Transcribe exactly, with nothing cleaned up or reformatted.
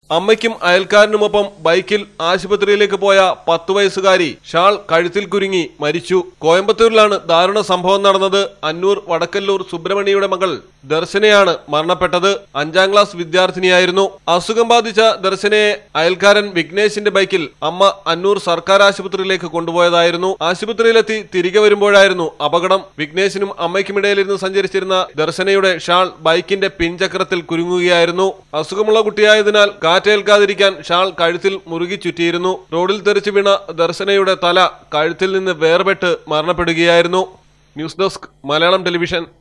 അമ്മയ്ക്കും അയൽക്കാരനുമൊപ്പം ബൈക്കിൽ ആശുപത്രിയിലേക്ക് പോയ പത്തു വയസ്സുകാരി ഷാൾ കഴുത്തിൽ കുരുങ്ങി മരിച്ചു. കോയമ്പത്തൂരിലാണ് ദാരുണ സംഭവം നടന്നത്. അന്നൂർ വടക്കല്ലൂർ സുബ്രഹ്മണിയുടെ മകൾ ദർശനയാണ് മരണപ്പെട്ടത്. അഞ്ചാം ക്ലാസ് വിദ്യാർത്ഥിനിയായിരുന്നു. അസുഖം ബാധിച്ച ദർശനയെ അയൽക്കാരൻ വിഘ്നേഷിന്റെ ബൈക്കിൽ അമ്മ അന്നൂർ സർക്കാർ ആശുപത്രിയിലേക്ക് കൊണ്ടുപോയതായിരുന്നു. ആശുപത്രിയിലെത്തി തിരികെ വരുമ്പോഴായിരുന്നു അപകടം. വിഘ്നേഷിനും അമ്മയ്ക്കുമിടയിലിരുന്ന് സഞ്ചരിച്ചിരുന്ന ദർശനയുടെ ഷാൾ ബൈക്കിന്റെ പിൻചക്രത്തിൽ കുരുങ്ങുകയായിരുന്നു. അസുഖമുള്ള കുട്ടിയായതിനാൽ കാറ്റേൽക്കാതിരിക്കാൻ ഷാൾ കഴുത്തിൽ മുറുകി ചുറ്റിയിരുന്നു. റോഡിൽ തെറിച്ചു വീണ ദർശനയുടെ തല കഴുത്തിൽ നിന്ന് വേർപെട്ട് മരണപ്പെടുകയായിരുന്നു. News desk Malayalam television.